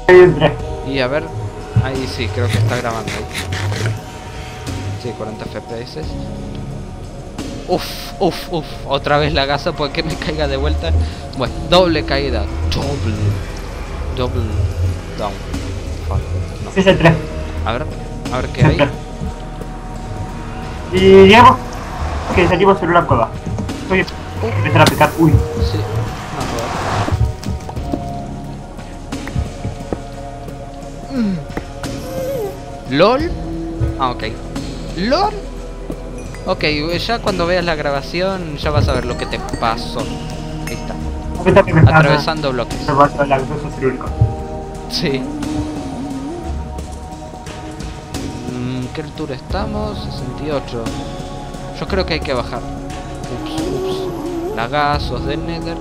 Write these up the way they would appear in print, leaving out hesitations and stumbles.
entré. Y a ver, ahí sí, creo que está grabando. Sí, 40 FPS. Uf, otra vez la gasa, puede que me caiga de vuelta. Bueno, doble caída. Double down. Fuck, no. Sí, es el 3. A ver qué hay. Y digamos que salimos en una cueva. Voy a empezar a picar. Uy. Sí, no, ¿LOL? Ah, ok. ¿LOL? Ok, ya cuando veas la grabación ya vas a ver lo que te pasó. Ahí está. Atravesando bloques. Sí. ¿Qué altura estamos? 68. Yo creo que hay que bajar. Ups. Lagazos del Nether.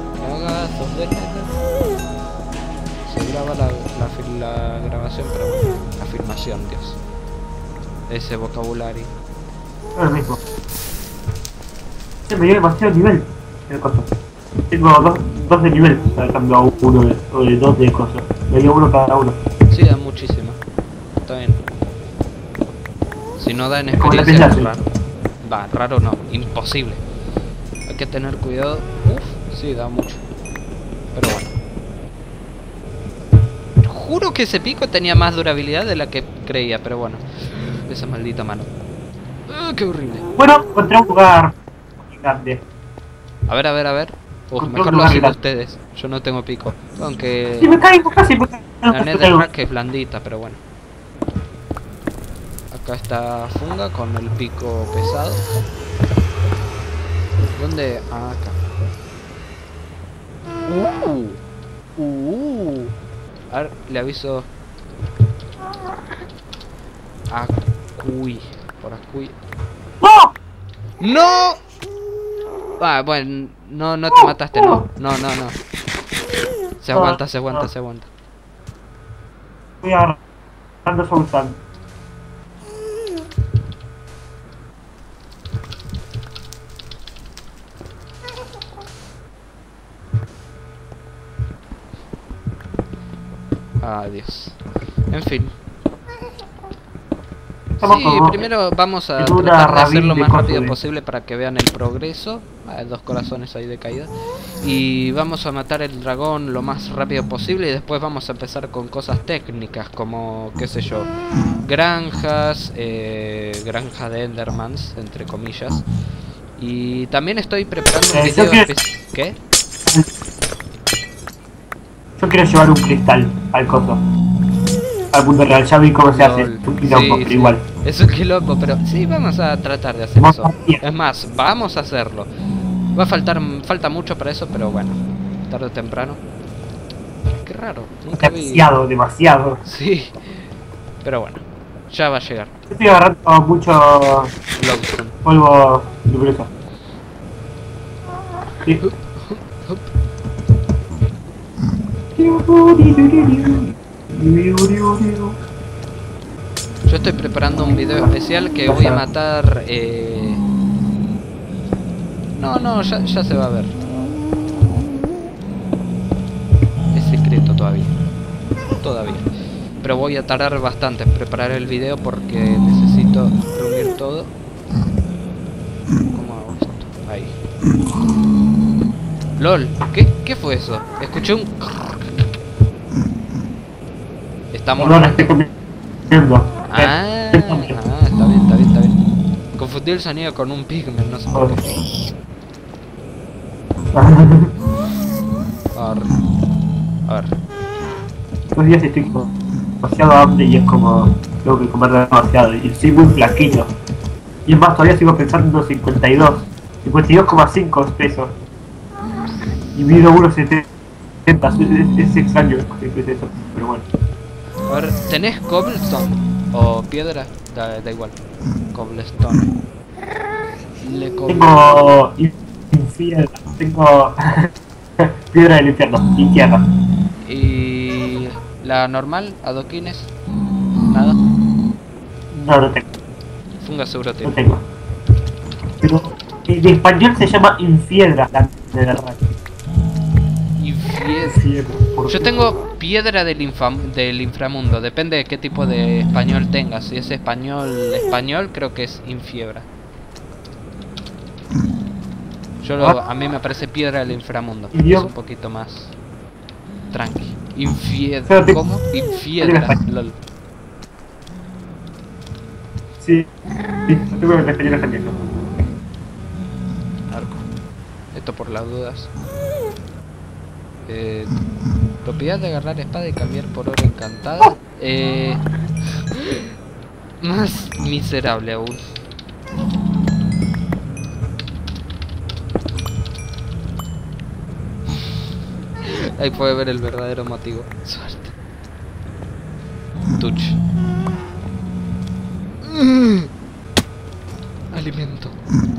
Se graba la grabación, pero bueno, la filmación, Dios. Ese vocabulario. No es lo mismo. Se me dio demasiado nivel en el coso. Tengo dos de nivel, cambio uno de dos de cosas. Me dio uno cada uno. Sí, da muchísimo. Está bien. Si no da en experiencia es raro. Va, raro no, imposible. Hay que tener cuidado. Uf, sí, da mucho. Pero bueno. Juro que ese pico tenía más durabilidad de la que creía, pero bueno. Esa maldita mano. Qué horrible. Bueno, encontré un lugar grande. A ver. Mejor lo hacen ustedes. Yo no tengo pico. Aunque Si me caigo casi, la netherrack es blandita, pero bueno. Acá está Funga con el pico pesado. ¿Dónde? Ah, acá. A ver, le aviso. Acuy. Por Acuy. ¡No! ¡No! Ah, bueno, no te mataste, no. No. Se aguanta. Voy agarrando solución. Adiós. En fin. Estamos Sí, como primero vamos a en una tratar de hacer rabín lo de más cosas rápido de- posible para que vean el progreso. Hay 2 corazones ahí de caída. Y vamos a matar el dragón lo más rápido posible. Y después vamos a empezar con cosas técnicas como, qué sé yo, granjas, granja de Endermans, entre comillas. Y también estoy preparando un yo video quiero- ¿Qué? Yo quiero llevar un cristal al coso. Al mundo real, ya vi cómo se hace. LOL. Un quilombo, Sí, pero igual. Es un quilombo, pero sí, vamos a tratar de hacer Vamos eso. a ir. Es más, vamos a hacerlo. Falta mucho para eso, pero bueno, tarde o temprano. Qué raro, nunca vi. Demasiado. Sí, pero bueno, ya va a llegar. Yo estoy agarrando mucho Glowstone. polvo luminoso. Sí. Yo estoy preparando un video especial que voy a matar. No, ya se va a ver. Es secreto todavía. Pero voy a tardar bastante en preparar el video porque necesito reunir todo. ¿Cómo hago esto? Ahí. LOL, ¿qué fue eso? Escuché un... Estamos... No la estoy comiendo. está bien. Confundí el sonido con un pigment, no sé por qué. A ver. Estos días estoy con demasiado hambre y es como tengo que comer demasiado y soy muy flaquito. Y es más, todavía sigo pensando 52,5 pesos. Y mido 1,70. Es extraño que es eso, pero bueno. A ver, ¿tenés cobblestone? ¿O piedra? Da igual. Cobblestone. Tengo infierno, tengo piedra del infierno y tierra. ¿Y la normal? ¿Adoquines? ¿Nada? No tengo. Funga seguro No tiene. tengo. Pero en español se llama infiedra la de verdad. Y Infiedra. Yo tengo piedra del inframundo. Depende de qué tipo de español tengas. Si es español, creo que es infiebra. A mí me parece piedra del inframundo. Es un poquito más tranqui. Infiedra. ¿Cómo? Infiedra. Lol. Sí. Tengo que referir a gente. Arco. Esto por las dudas. Propiedad de agarrar espada y cambiar por oro encantada. Más miserable aún. Ahí puede ver el verdadero motivo. Suerte. Touch. Alimento.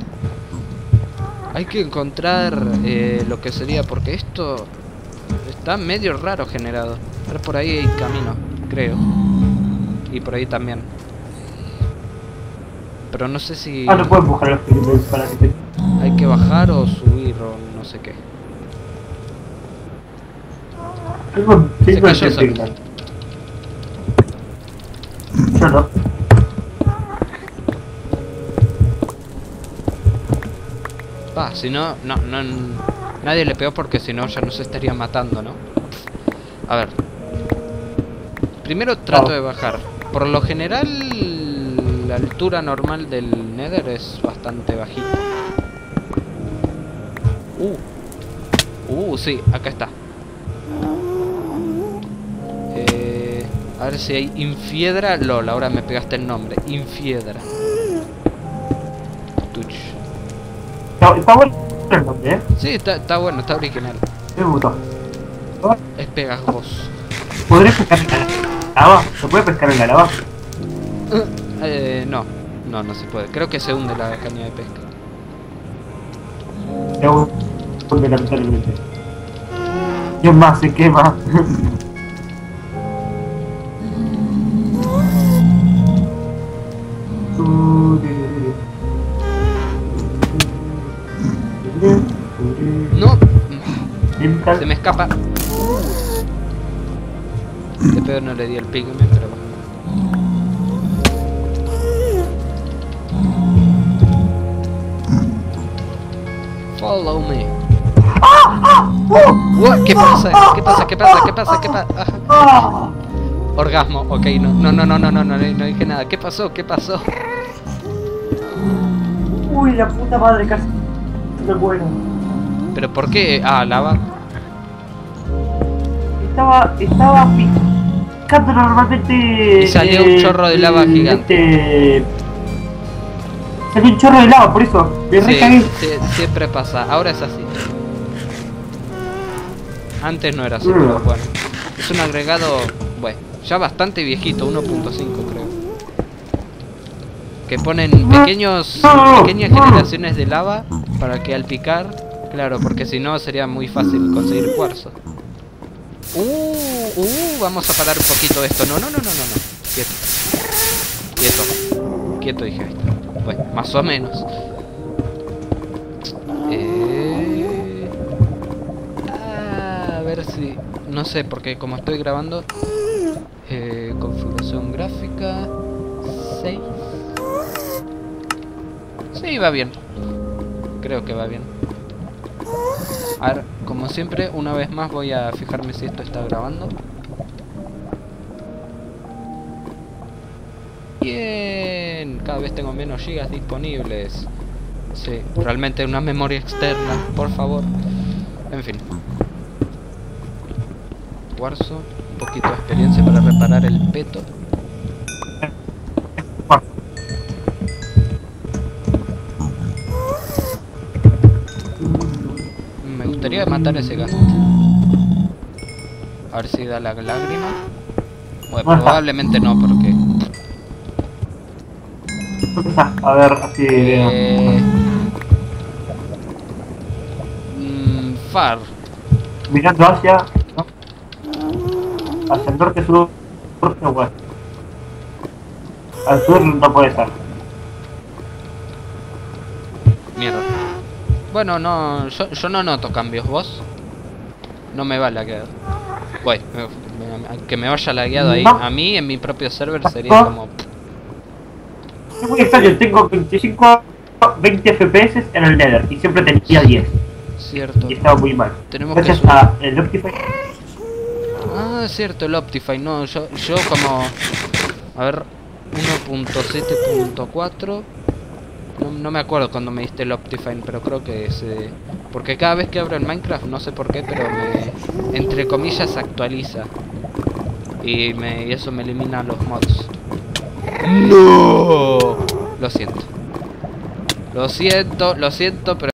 Hay que encontrar lo que sería, porque esto está medio raro generado. Pero por ahí hay camino, creo. Y por ahí también. Pero no sé si... no puedo empujar los pilotos para que te... hay que bajar o subir o no sé qué. Se cayó solo. Yo no. Si no, nadie le pegó porque si no ya no se estaría matando, ¿no? A ver. Primero trato de bajar. Por lo general, la altura normal del Nether es bastante bajita. Sí, acá está. A ver si hay Infiedra. LOL, ahora me pegaste el nombre. Infiedra. Touch. Está bueno el nombre, ¿eh? Sí, está bueno, está original. Me gustó. Es pegajoso. ¿Podré pescar en la lava? ¿Se puede pescar en la lava? No se puede. Creo que se hunde la caña de pesca. Se hunde lamentablemente. Y es más, se quema. No, se me escapa. De peor no le di el pigme, pero bueno. Follow me. ¿Qué pasa? ¿Qué pasa? ¿Qué pasa? ¿Qué pasa? ¿Qué pasa? Orgasmo, ok, no dije nada. ¿Qué pasó? ¿Qué pasó? Uy, la puta madre, casi me muero. ¿Pero por qué? Lava. Estaba picando normalmente. Y salió un chorro de lava gigante. Salió un chorro de lava, por eso. Me recagué. Siempre pasa, ahora es así. Antes no era así, pero bueno. Es un agregado, bueno, ya bastante viejito, 1.5 creo. Que ponen pequeñas generaciones de lava para que al picar, claro, porque si no sería muy fácil conseguir cuarzo. Vamos a parar un poquito esto. No. Quieto dije esto. Bueno, más o menos. A ver si... No sé, porque como estoy grabando... configuración gráfica... 6... Sí, va bien. Creo que va bien. A ver, como siempre, una vez más voy a fijarme si esto está grabando. Bien, cada vez tengo menos gigas disponibles. Sí, realmente una memoria externa, por favor. En fin. Cuarzo, un poquito de experiencia para reparar el peto. Me gustaría matar a ese gato. A ver si da la lágrima. Bueno, probablemente no, porque... A ver, así... Far. Mirando hacia... Hacia el norte, sur, norte o oeste. Al sur no puede estar. Mierda. Bueno, no, yo no noto cambios, ¿vos? No me va lagueado. Voy, que me vaya lagueado ahí. No. A mí en mi propio server sería como... Es muy extraño, tengo 25, 20 FPS en el Nether y siempre tenía 10. Cierto. Y estaba muy mal. Tenemos que Gracias subir. a el Optify. Ah, es cierto, el Optify. No, yo como... A ver, 1.7.4. No me acuerdo cuando me diste el Optifine, pero creo que es... porque cada vez que abro el Minecraft, no sé por qué, pero me... Entre comillas actualiza. Y eso me elimina los mods. ¡No! Lo siento. Lo siento, pero...